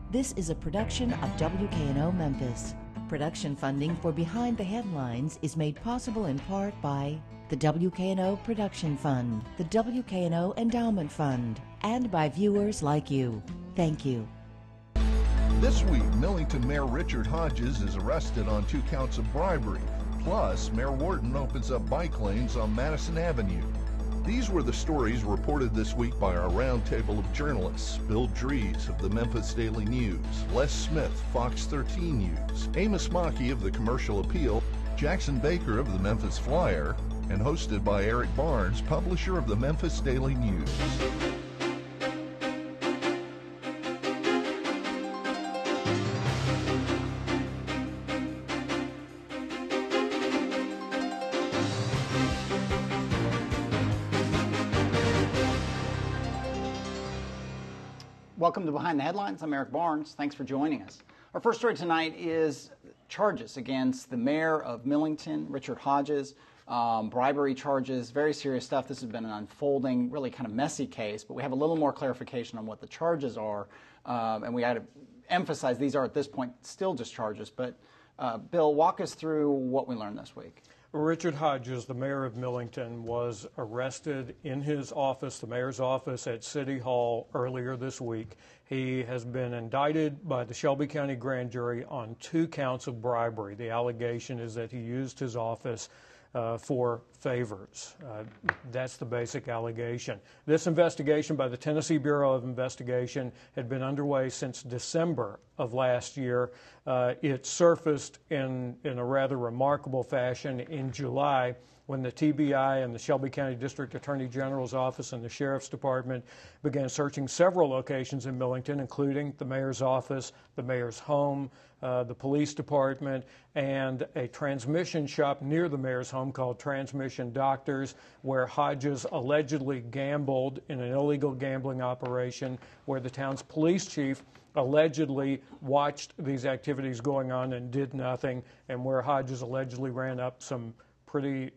This is a production of WKNO Memphis. Production funding for Behind the Headlines is made possible in part by the WKNO Production Fund, the WKNO Endowment Fund, and by viewers like you. Thank you. This week, Millington Mayor Richard Hodges is arrested on 2 counts of bribery. Plus, Mayor Wharton opens up bike lanes on Madison Avenue. These were the stories reported this week by our roundtable of journalists: Bill Dries of the Memphis Daily News, Les Smith, Fox 13 News, Amos Mackey of the Commercial Appeal, Jackson Baker of the Memphis Flyer, and hosted by Eric Barnes, publisher of the Memphis Daily News. Welcome to Behind the Headlines. I'm Eric Barnes. Thanks for joining us. Our first story tonight is charges against the mayor of Millington, Richard Hodges, bribery charges, very serious stuff. This has been an unfolding, really kind of messy case, but we have a little more clarification on what the charges are, and we had to emphasize these are at this point still just charges. But Bill, walk us through what we learned this week. Richard Hodges, the mayor of Millington, was arrested in his office, the mayor's office at City Hall, earlier this week. He has been indicted by the Shelby County Grand Jury on 2 counts of bribery. The allegation is that he used his office for favors. That's the basic allegation. This investigation by the Tennessee Bureau of Investigation had been underway since December of last year. It surfaced in a rather remarkable fashion in July when the TBI and the Shelby County District Attorney General's office and the Sheriff's Department began searching several locations in Millington, including the mayor's office, the mayor's home, the police department, and a transmission shop near the mayor's home called Transmission Doctors, where Hodges allegedly gambled in an illegal gambling operation, where the town's police chief allegedly watched these activities going on and did nothing, and where Hodges allegedly ran up some pretty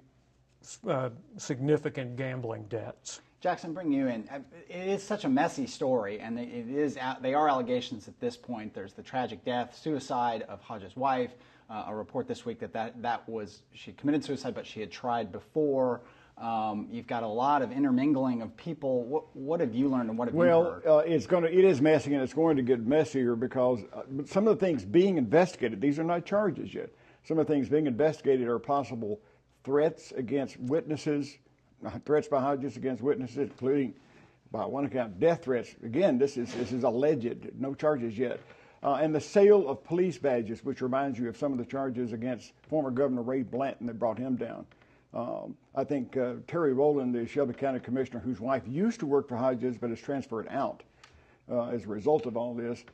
significant gambling debts. Jackson, bring you in. It is such a messy story, and they are allegations at this point. There's the tragic death, suicide of Hodges' wife. A report this week that was she committed suicide, but she had tried before. You've got a lot of intermingling of people. What have you learned, and what have you heard? Well, it is messy, and it's going to get messier because some of the things being investigated, these are not charges yet. Some of the things being investigated are possible threats against witnesses, threats by Hodges against witnesses, including, by one account, death threats. Again, this is alleged, no charges yet. And the sale of police badges, which reminds you of some of the charges against former Governor Ray Blanton that brought him down. I think Terry Rowland, the Shelby County Commissioner, whose wife used to work for Hodges but has transferred out as a result of all this,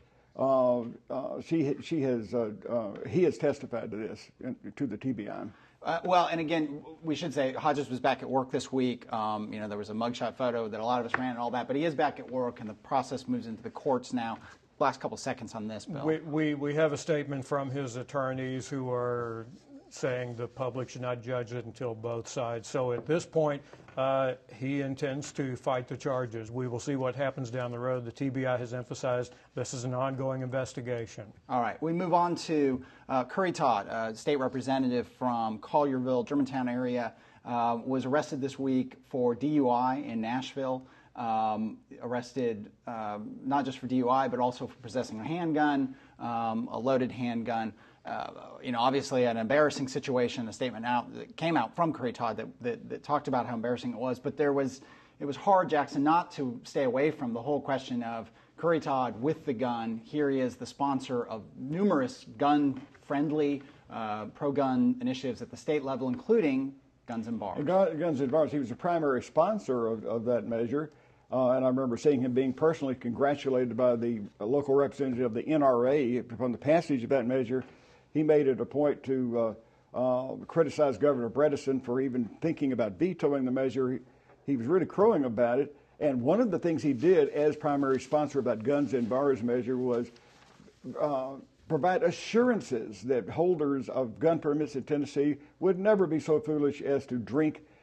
he has testified to this, to the TBI. Well, and again, we should say Hodges was back at work this week. There was a mugshot photo that a lot of us ran and all that, but he is back at work, and the process moves into the courts now. Last couple seconds on this, Bill. We have a statement from his attorneys who are saying the public should not judge it until both sides. So at this point, he intends to fight the charges. We will see what happens down the road. The TBI has emphasized this is an ongoing investigation. All right. We move on to Curry Todd, a state representative from Collierville, Germantown area, was arrested this week for DUI in Nashville. Arrested not just for DUI, but also for possessing a handgun, a loaded handgun. Obviously an embarrassing situation. A statement that came out from Curry Todd that talked about how embarrassing it was. But it was hard, Jackson, not to stay away from the whole question of Curry Todd with the gun. Here he is, the sponsor of numerous gun-friendly, pro-gun initiatives at the state level, including Guns and Bars. Guns and Bars. He was a primary sponsor of that measure. And I remember seeing him being personally congratulated by the local representative of the NRA upon the passage of that measure. He made it a point to criticize Governor Bredesen for even thinking about vetoing the measure. He was really crowing about it. And one of the things he did as primary sponsor of that Guns and Bars measure was provide assurances that holders of gun permits in Tennessee would never be so foolish as to drink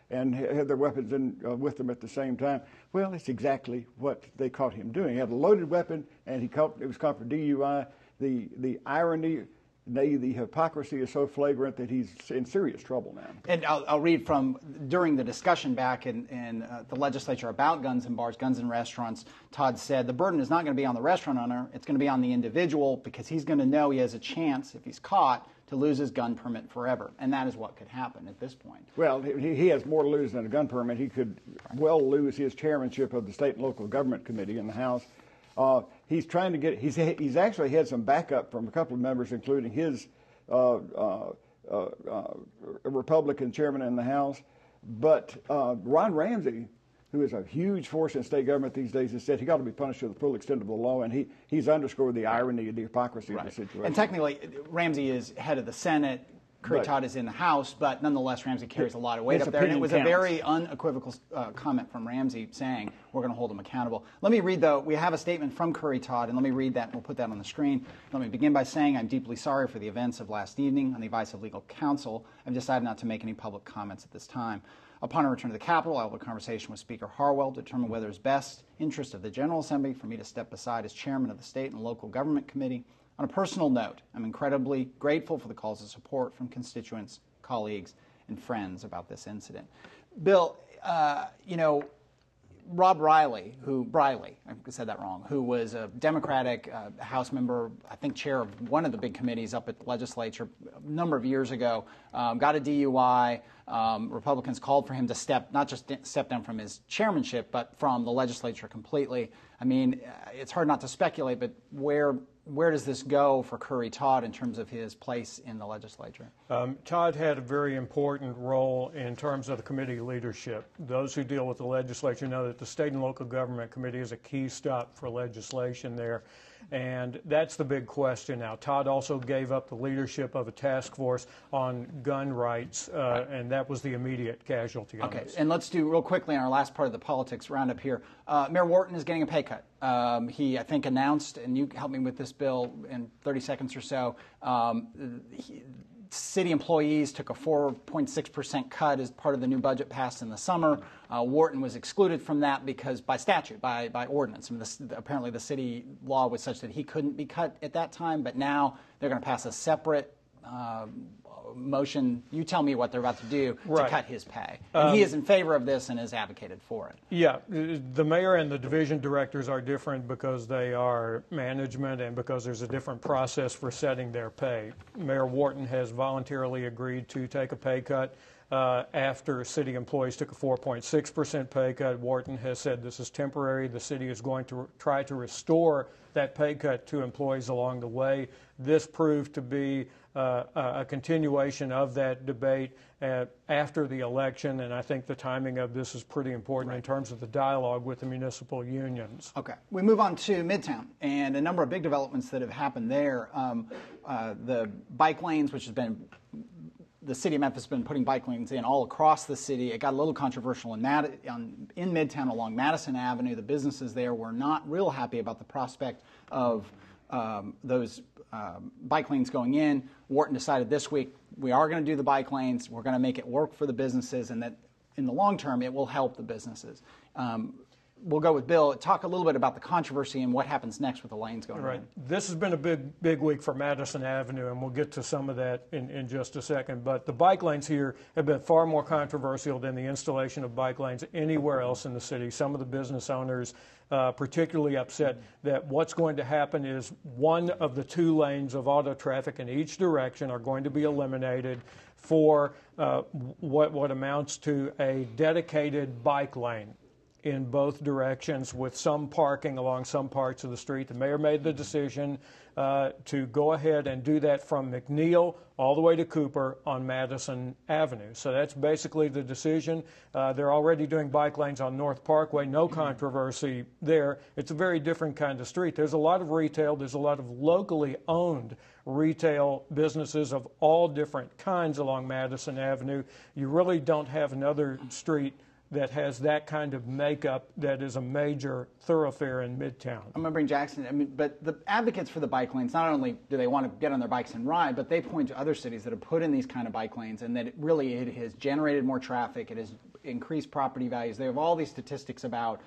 and had their weapons with them at the same time. Well, it's exactly what they caught him doing. He had a loaded weapon, and it was caught for DUI. The irony, the hypocrisy is so flagrant that he's in serious trouble now. And I'll read from during the discussion back in the legislature about guns in bars, guns in restaurants. Todd said the burden is not going to be on the restaurant owner. It's going to be on the individual, because he's going to know he has a chance, if he's caught, to lose his gun permit forever. And that is what could happen at this point. Well, he has more to lose than a gun permit. He could well lose his chairmanship of the State and Local Government Committee in the House. He's trying to get. He's actually had some backup from a couple of members, including his Republican chairman in the House. But Ron Ramsey, who is a huge force in state government these days, has said he got to be punished to the full extent of the law, and he's underscored the irony and the hypocrisy of the situation. And technically, Ramsey is head of the Senate. Curry Todd is in the House, but nonetheless, Ramsey carries a lot of weight up there. And it was a very unequivocal comment from Ramsey saying we're going to hold him accountable. Let me read, though, we have a statement from Curry Todd, and let me read that, and we'll put that on the screen. Let me begin by saying I'm deeply sorry for the events of last evening. On the advice of legal counsel, I've decided not to make any public comments at this time. Upon a return to the Capitol, I will have a conversation with Speaker Harwell to determine whether it's best interest of the General Assembly for me to step aside as chairman of the State and Local Government Committee. On a personal note, I'm incredibly grateful for the calls of support from constituents, colleagues, and friends about this incident. Bill, Rob Briley, I said that wrong, who was a Democratic House member, I think chair of one of the big committees up at the legislature a number of years ago, got a DUI. Republicans called for him to not just step down from his chairmanship, but from the legislature completely. I mean, it's hard not to speculate, but where does this go for Curry Todd in terms of his place in the legislature? Todd had a very important role in terms of the committee leadership. Those who deal with the legislature know that the State and Local Government Committee is a key stop for legislation there. And that's the big question now. Todd also gave up the leadership of a task force on gun rights, and that was the immediate casualty on this. And let's do real quickly in our last part of the politics roundup here. Mayor Wharton is getting a pay cut. He, I think, announced, and you help me with this, Bill, in 30 seconds or so, city employees took a 4.6% cut as part of the new budget passed in the summer. Wharton was excluded from that because by statute, by ordinance. I mean, apparently the city law was such that he couldn't be cut at that time, but now they're going to pass a separate motion. You tell me what they're about to do to cut his pay. And he is in favor of this and has advocated for it. Yeah, the mayor and the division directors are different because they are management and because there's a different process for setting their pay. Mayor Wharton has voluntarily agreed to take a pay cut. After city employees took a 4.6% pay cut, Wharton has said this is temporary. The city is going to try to restore that pay cut to employees along the way. This proved to be a continuation of that debate after the election, and I think the timing of this is pretty important in terms of the dialogue with the municipal unions. Okay. We move on to Midtown and a number of big developments that have happened there. The bike lanes, which has been the city of Memphis has been putting bike lanes in all across the city. It got a little controversial in Midtown along Madison Avenue. The businesses there were not real happy about the prospect of those bike lanes going in. Wharton decided this week we are going to do the bike lanes. We're going to make it work for the businesses, and that in the long term it will help the businesses. We'll go with Bill. Talk a little bit about the controversy and what happens next with the lanes going in. This has been a big week for Madison Avenue, and we'll get to some of that in just a second. But the bike lanes here have been far more controversial than the installation of bike lanes anywhere else in the city. Some of the business owners particularly upset that what's going to happen is one of the two lanes of auto traffic in each direction are going to be eliminated for what amounts to a dedicated bike lane in both directions with some parking along some parts of the street. The mayor made the decision to go ahead and do that from McNeil all the way to Cooper on Madison Avenue. So that's basically the decision. They're already doing bike lanes on North Parkway, no controversy there. It's a very different kind of street. There's a lot of retail. There's a lot of locally owned retail businesses of all different kinds along Madison Avenue. You really don't have another street that has that kind of makeup that is a major thoroughfare in Midtown. I'm going to bring Jackson. I mean, but the advocates for the bike lanes, not only do they want to get on their bikes and ride, but they point to other cities that have put in these kind of bike lanes, and that it has generated more traffic. It has increased property values. They have all these statistics about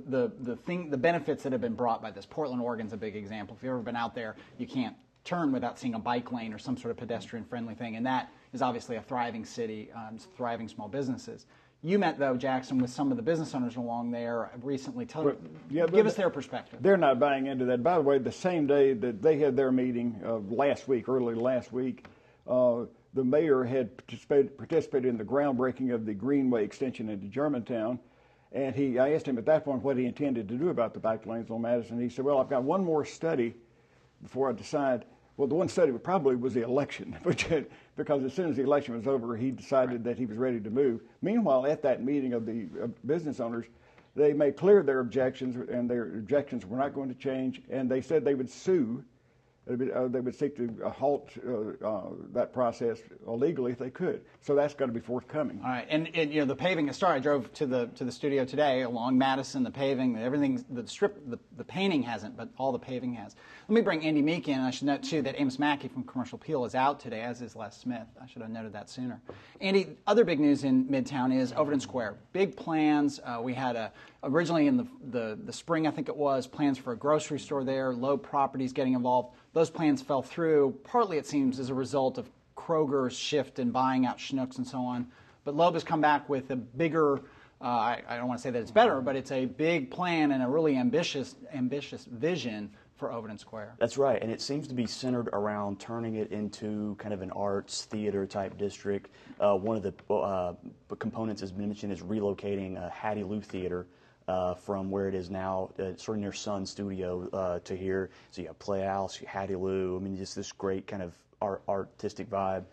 the benefits that have been brought by this. Portland, Oregon's a big example. If you've ever been out there, you can't turn without seeing a bike lane or some sort of pedestrian-friendly thing, and that is obviously a thriving city, thriving small businesses. You met, though, Jackson, with some of the business owners along there recently. Give us their perspective. They're not buying into that. By the way, the same day that they had their meeting early last week, the mayor had participated in the groundbreaking of the Greenway extension into Germantown. And I asked him at that point what he intended to do about the bike lanes on Madison. He said, well, I've got one more study before I decide. Well, the one study probably was the election, because as soon as the election was over, he decided that he was ready to move. Meanwhile, at that meeting of the business owners, they made clear their objections, and their objections were not going to change, and they said they would sue. They would seek to halt that process illegally if they could. So that's got to be forthcoming. All right, and you know, the paving has started. I drove to the studio today along Madison. The paving, everything, the painting hasn't, but all the paving has. Let me bring Andy Meek in. I should note too that Amos Mackey from Commercial Appeal is out today, as is Les Smith. I should have noted that sooner. Andy, other big news in Midtown is Overton Square. Big plans. We had originally in the spring, I think it was, plans for a grocery store there. Loeb Properties getting involved. Those plans fell through, partly it seems as a result of Kroger's shift in buying out Schnucks and so on. But Loeb has come back with a bigger, I don't want to say that it's better, but it's a big plan and a really ambitious vision for Overton Square. That's right, and it seems to be centered around turning it into kind of an arts theater type district. One of the components has been mentioned is relocating Hattie Lou Theater from where it is now, sort of near Sun Studio, to here. So you have Playhouse, Hattie Lou. I mean, just this great kind of artistic vibe.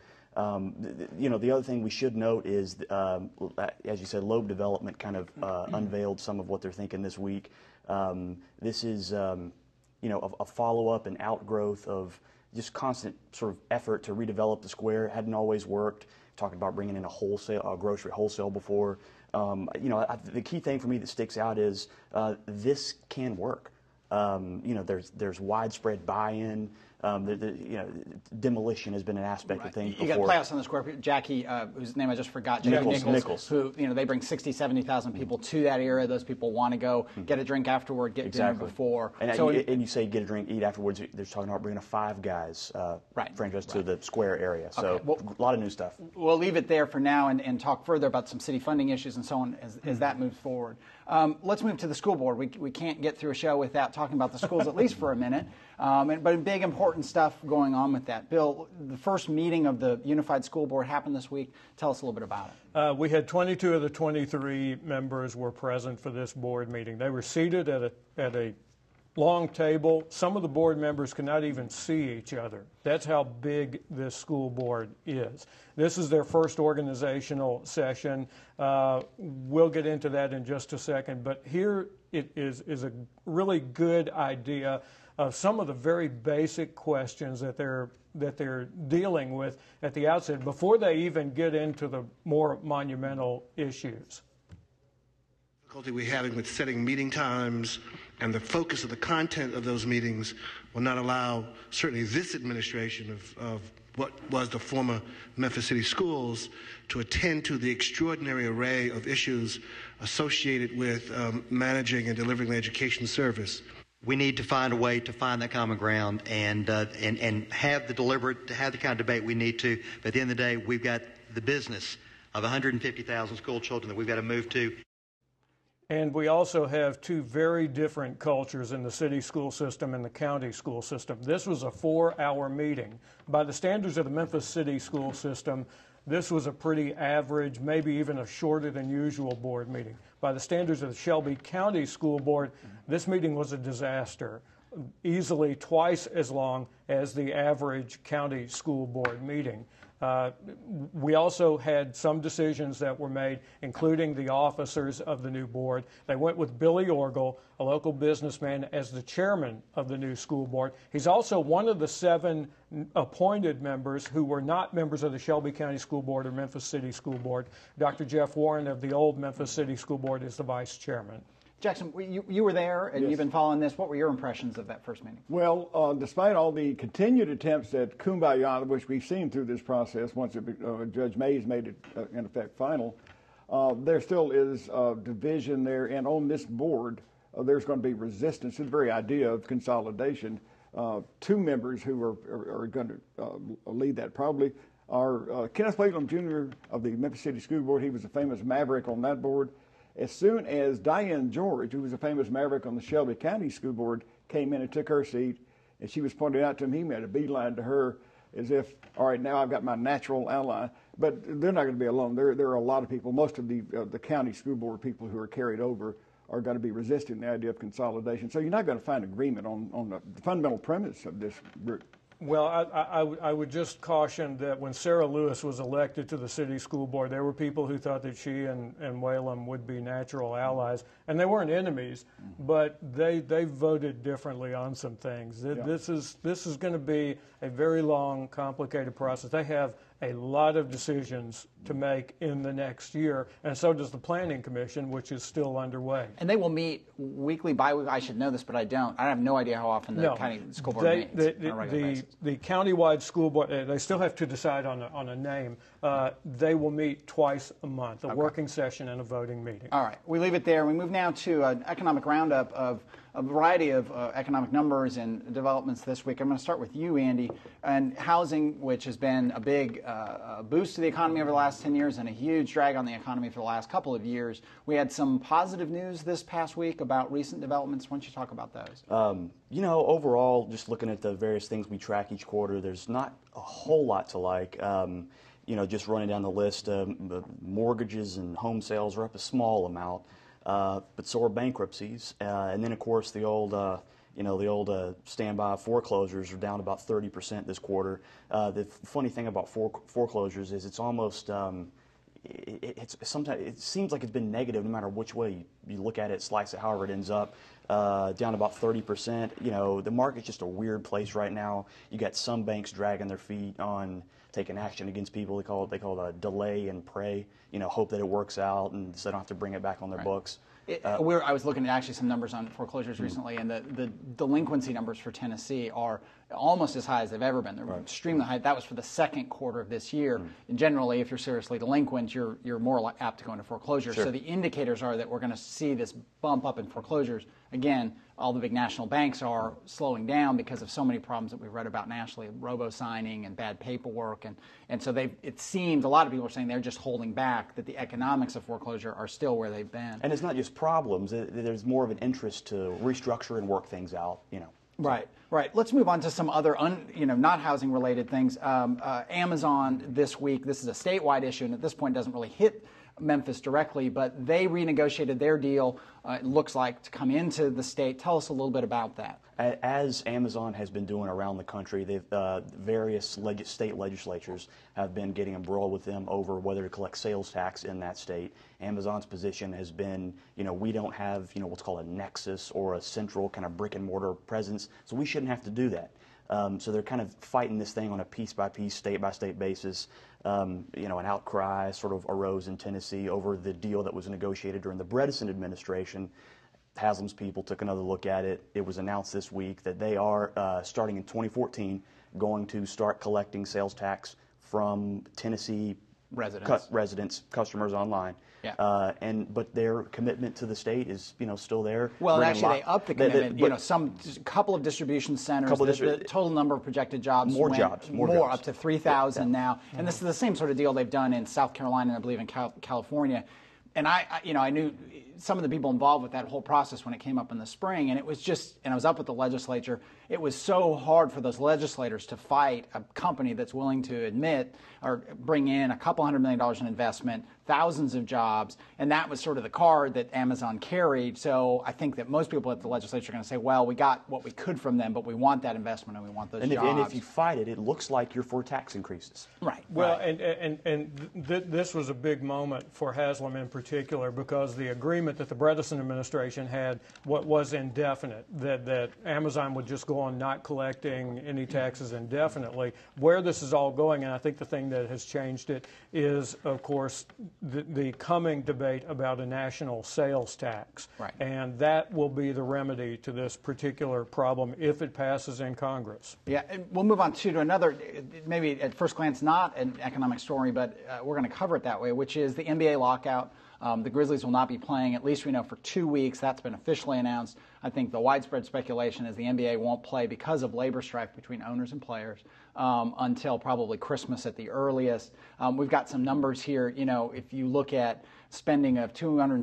You know, the other thing we should note is, as you said, Loeb Development kind of unveiled some of what they're thinking this week. This is, you know, a follow-up and outgrowth of just constant sort of effort to redevelop the square. It hadn't always worked. Talked about bringing in a grocery wholesale before. You know, the key thing for me that sticks out is this can work. You know, there's widespread buy-in. You know, demolition has been an aspect of things before. You got Playhouse on the Square. Jackie, whose name I just forgot, Jackie Nichols, who, you know, they bring 60,000, 70,000 people to that area. Those people want to go get a drink afterward, get dinner before. And, so and you say get a drink, eat afterwards. They're talking about bringing a Five Guys franchise to the Square area. So okay. Well, a lot of new stuff. We'll leave it there for now and talk further about some city funding issues and so on as that moves forward. Let's move to the school board. We can't get through a show without talking about the schools at least for a minute. But big important stuff going on with that. Bill, the first meeting of the Unified School Board happened this week. Tell us a little bit about it. We had 22 of the 23 members were present for this board meeting. They were seated at a long table. Some of the board members could not even see each other. That's how big this school board is. This is their first organizational session. We'll get into that in just a second. But here it is a really good idea of some of the very basic questions that they're dealing with at the outset before they even get into the more monumental issues. Difficulty we're having with setting meeting times and the focus of the content of those meetings will not allow certainly this administration of what was the former Memphis City Schools to attend to the extraordinary array of issues associated with managing and delivering the education service. We need to find a way to find that common ground and have the kind of debate we need to. But at the end of the day, we've got the business of 150,000 school children that we've got to move to. And we also have two very different cultures in the city school system and the county school system. This was a 4-hour meeting. By the standards of the Memphis City school system, this was a pretty average, maybe even a shorter than usual board meeting. By the standards of the Shelby County School Board, this meeting was a disaster, easily twice as long as the average county school board meeting. We also had some decisions that were made, including the officers of the new board. They went with Billy Orgel, a local businessman, as the chairman of the new school board. He's also one of the 7 appointed members who were not members of the Shelby County School Board or Memphis City School Board. Dr. Jeff Warren of the old Memphis City School Board is the vice chairman. Jackson, you were there, and Yes. You've been following this. What were your impressions of that first meeting? Well, despite all the continued attempts at kumbaya, which we've seen through this process, once Judge Mays made it, in effect, final, there still is division there. And on this board, there's going to be resistance to the very idea of consolidation. 2 members who are going to lead that probably are Kenneth Whalum Jr. of the Memphis City School Board. He was a famous maverick on that board. As soon as Diane George, who was a famous maverick on the Shelby County School Board, came in and took her seat, and she was pointed out to him, he made a beeline to her as if, all right, now I've got my natural ally. But they're not going to be alone. There are a lot of people, most of the county school board people who are carried over are going to be resisting the idea of consolidation. So you're not going to find agreement on the fundamental premise of this group. Well, I would just caution that when Sarah Lewis was elected to the city school board, there were people who thought that she and Whalum would be natural allies, and they weren't enemies, but they voted differently on some things. Yeah. This is going to be a very long, complicated process. They have a lot of decisions to make in the next year, and so does the Planning Commission, which is still underway. And they will meet weekly, bi-weekly. I should know this, but I don't. I have no idea how often the county school board meets on a regular basis. The countywide school board, they still have to decide on a name. They will meet twice a month, a working session and a voting meeting. All right. We leave it there. We move now to an economic roundup of a variety of economic numbers and developments this week. I'm going to start with you, Andy, and housing, which has been a big boost to the economy over the last 10 years and a huge drag on the economy for the last couple of years. We had some positive news this past week about recent developments. Why don't you talk about those? You know, overall, just looking at the various things we track each quarter, there's not a whole lot to like. You know, just running down the list, mortgages and home sales are up a small amount, but so are bankruptcies. And then, of course, the old standby foreclosures are down about 30% this quarter. The funny thing about foreclosures is it's almost sometimes it seems like it's been negative no matter which way you look at it, slice it, however it ends up. Down about 30%. You know, the market's just a weird place right now. You got some banks dragging their feet on taking action against people. They call it a delay and pray. You know, hope that it works out and so they don't have to bring it back on their books. I was looking at actually some numbers on foreclosures recently, and the delinquency numbers for Tennessee are almost as high as they've ever been. They're extremely high. That was for the second quarter of this year. And generally, if you're seriously delinquent, you're more apt to go into foreclosure. Sure. So the indicators are that we're going to see this bump up in foreclosures. Again, all the big national banks are slowing down because of so many problems that we've read about nationally, robo-signing and bad paperwork. And so it seems a lot of people are saying they're just holding back, that the economics of foreclosure are still where they've been. And it's not just problems. There's more of an interest to restructure and work things out, you know. Right. Let's move on to some other, not housing-related things. Amazon this week, this is a statewide issue, and at this point doesn't really hit Memphis directly, but they renegotiated their deal, it looks like, to come into the state. Tell us a little bit about that. As Amazon has been doing around the country, various state legislatures have been getting embroiled with them over whether to collect sales tax in that state. Amazon's position has been, we don't have, what's called a nexus or a central kind of brick and mortar presence, so we shouldn't have to do that. So they're kind of fighting this thing on a piece-by-piece, state-by-state basis. An outcry sort of arose in Tennessee over the deal that was negotiated during the Bredesen administration. Haslam's people took another look at it. It was announced this week that they are, starting in 2014, going to start collecting sales tax from Tennessee residents, customers online. Yeah. But their commitment to the state is, still there. Well, actually, they upped the commitment. Couple of distribution centers. The total number of projected jobs. More jobs. Up to 3,000 now. And this is the same sort of deal they've done in South Carolina and I believe in California. And I knew some of the people involved with that whole process when it came up in the spring, and it was I was up with the legislature. It was so hard for those legislators to fight a company that's willing to admit or bring in $200 million in investment, thousands of jobs, and that was sort of the card that Amazon carried. So I think that most people at the legislature are going to say, well, we got what we could from them, but we want that investment and we want those jobs. And if you fight it, it looks like you're for tax increases. Right. Well, right. This was a big moment for Haslam in particular, because the agreement that the Bredesen administration had was indefinite, that Amazon would just go on not collecting any taxes indefinitely. Where this is all going, and I think the thing that has changed it, is, of course, the coming debate about a national sales tax. Right. And that will be the remedy to this particular problem if it passes in Congress. Yeah, and we'll move on to another, maybe at first glance not an economic story, but we're going to cover it that way, which is the NBA lockout. The Grizzlies will not be playing, at least we know, for 2 weeks. That's been officially announced. I think the widespread speculation is the NBA won't play because of labor strife between owners and players until probably Christmas at the earliest. We've got some numbers here. You know, if you look at spending of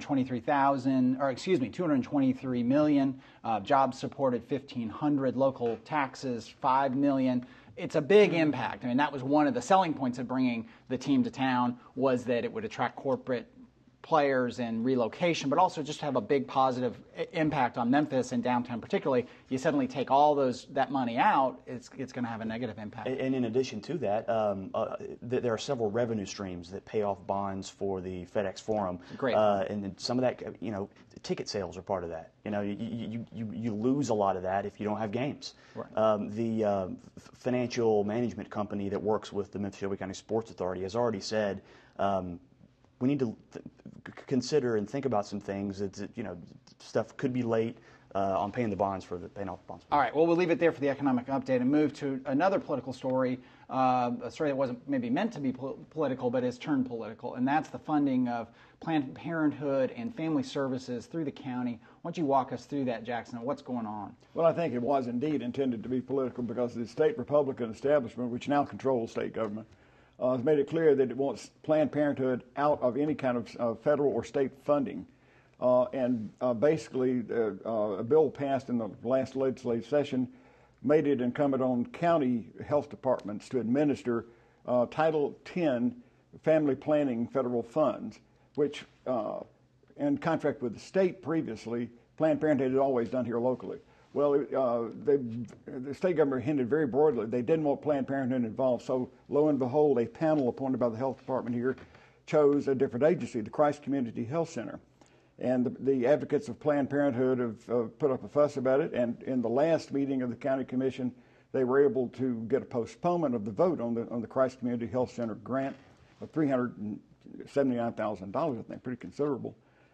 $223 million, jobs supported 1,500, local taxes 5 million. It's a big impact. I mean, that was one of the selling points of bringing the team to town, was that it would attract corporate players and relocation, but also just have a big positive impact on Memphis and downtown particularly. You suddenly take all that money out, it's going to have a negative impact. And in addition to that, there are several revenue streams that pay off bonds for the FedEx Forum. Great. And some of that, you know, ticket sales are part of that. You know, you lose a lot of that if you don't have games. Right. The financial management company that works with the Memphis-Shelby County Sports Authority has already said we need to consider and think about some things. That, you know, stuff could be late on paying the bonds paying off the bonds. All right. Well, we'll leave it there for the economic update and move to another political story, a story that wasn't maybe meant to be political, but has turned political, and that's the funding of Planned Parenthood and family services through the county. Why don't you walk us through that, Jackson? What's going on? Well, I think it was indeed intended to be political because the state Republican establishment, which now controls state government, has made it clear that it wants Planned Parenthood out of any kind of federal or state funding. Basically, a bill passed in the last legislative session made it incumbent on county health departments to administer Title X family planning federal funds, which, in contract with the state previously, Planned Parenthood had always done here locally. Well, the state government hinted very broadly they didn't want Planned Parenthood involved, so lo and behold, a panel appointed by the health department here chose a different agency, the Christ Community Health Center. And the advocates of Planned Parenthood have put up a fuss about it, and in the last meeting of the county commission, they were able to get a postponement of the vote on the Christ Community Health Center grant of $379,000, I think, pretty considerable.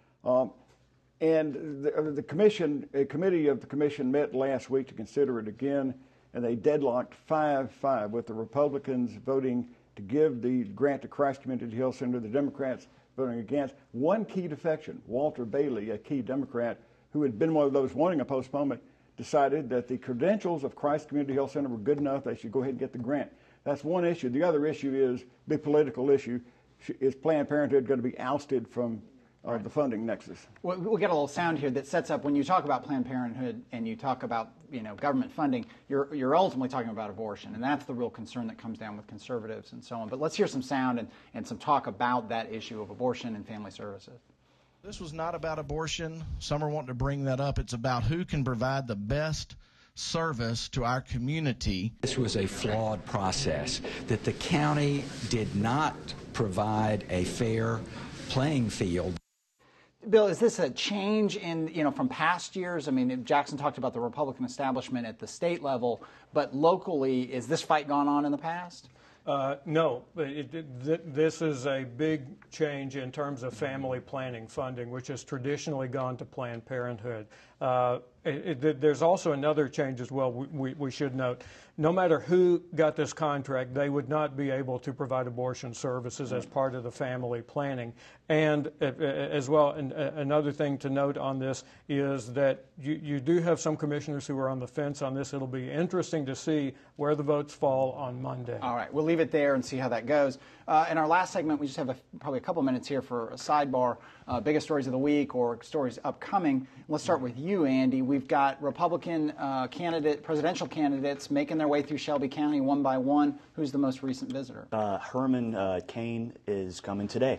And a committee of the commission met last week to consider it again, and they deadlocked 5-5 with the Republicans voting to give the grant to Christ Community Health Center, the Democrats voting against. One key defection, Walter Bailey, a key Democrat who had been one of those wanting a postponement, decided that the credentials of Christ Community Health Center were good enough, they should go ahead and get the grant. That's one issue. The other issue is the political issue. Is Planned Parenthood going to be ousted from the funding nexus? We'll get a little sound here that sets up when you talk about Planned Parenthood and you talk about government funding, you're ultimately talking about abortion, and that's the real concern that comes down with conservatives and so on. But let's hear some sound and some talk about that issue of abortion and family services. This was not about abortion. Some are wanting to bring that up. It's about who can provide the best service to our community. This was a flawed process, that the county did not provide a fair playing field. Bill, is this a change in, from past years? I mean, Jackson talked about the Republican establishment at the state level, but locally, is this fight gone on in the past? No, this is a big change in terms of family planning funding, which has traditionally gone to Planned Parenthood. There's also another change as well we should note. No matter who got this contract, they would not be able to provide abortion services as part of the family planning. And as well, another thing to note on this is that you do have some commissioners who are on the fence on this. It'll be interesting to see where the votes fall on Monday. All right, we'll leave it there and see how that goes. In our last segment, we just have probably a couple minutes here for a sidebar, biggest stories of the week or stories upcoming. Let's start with you, Andy. We've got Republican presidential candidates making their way through Shelby County one by one. Who's the most recent visitor? Herman Cain is coming today.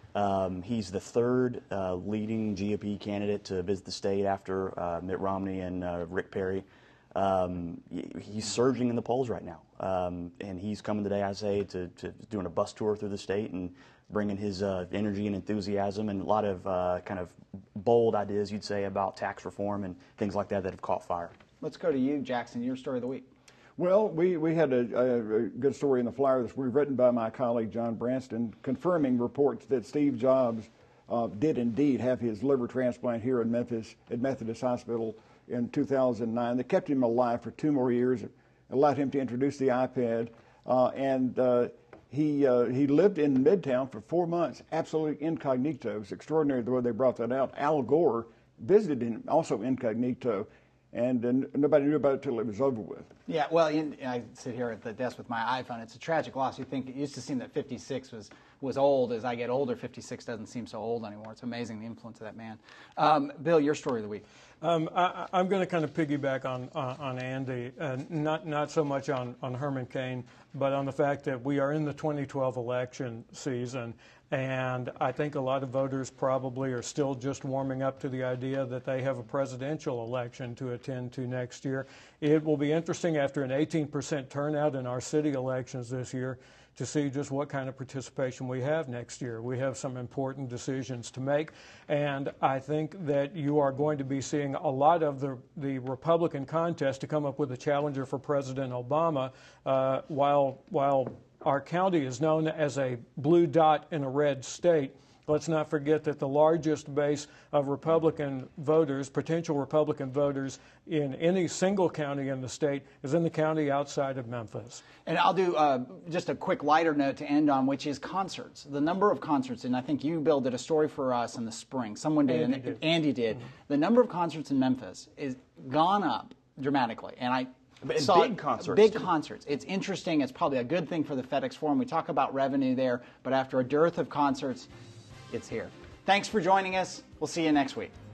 He's the third leading GOP candidate to visit the state after Mitt Romney and Rick Perry. He's surging in the polls right now, and he's coming today, I say, to doing a bus tour through the state and bringing his energy and enthusiasm and a lot of kind of bold ideas, you'd say, about tax reform and things like that have caught fire. Let's go to you, Jackson, your story of the week. Well, we had a good story in the Flyer this week written by my colleague John Branston, confirming reports that Steve Jobs did indeed have his liver transplant here in Memphis at Methodist Hospital in 2009. They kept him alive for 2 more years, allowed him to introduce the iPad, and he lived in Midtown for 4 months, absolutely incognito. It's extraordinary the way they brought that out. Al Gore visited him also incognito, and nobody knew about it until it was over with. Yeah, well, I sit here at the desk with my iPhone. It's a tragic loss. You think it used to seem that 56 was old. As I get older, 56 doesn't seem so old anymore. It's amazing the influence of that man. Bill, your story of the week. I'm going to kind of piggyback on Andy, not so much on Herman Cain, but on the fact that we are in the 2012 election season, and I think a lot of voters probably are still just warming up to the idea that they have a presidential election to attend to next year. It will be interesting after an 18% turnout in our city elections this year to see just what kind of participation we have next year. We have some important decisions to make, and I think that you are going to be seeing a lot of the Republican contest to come up with a challenger for President Obama, while our county is known as a blue dot in a red state. Let's not forget that the largest base of Republican voters, potential Republican voters, in any single county in the state is in the county outside of Memphis. And I'll do just a quick lighter note to end on, which is concerts. The number of concerts, and I think you, Bill, did a story for us in the spring. Someone did, Andy did. Mm-hmm. The number of concerts in Memphis is gone up dramatically. And big concerts. Big concerts. It's interesting. It's probably a good thing for the FedEx Forum. We talk about revenue there, but after a dearth of concerts, it's here. Thanks for joining us. We'll see you next week.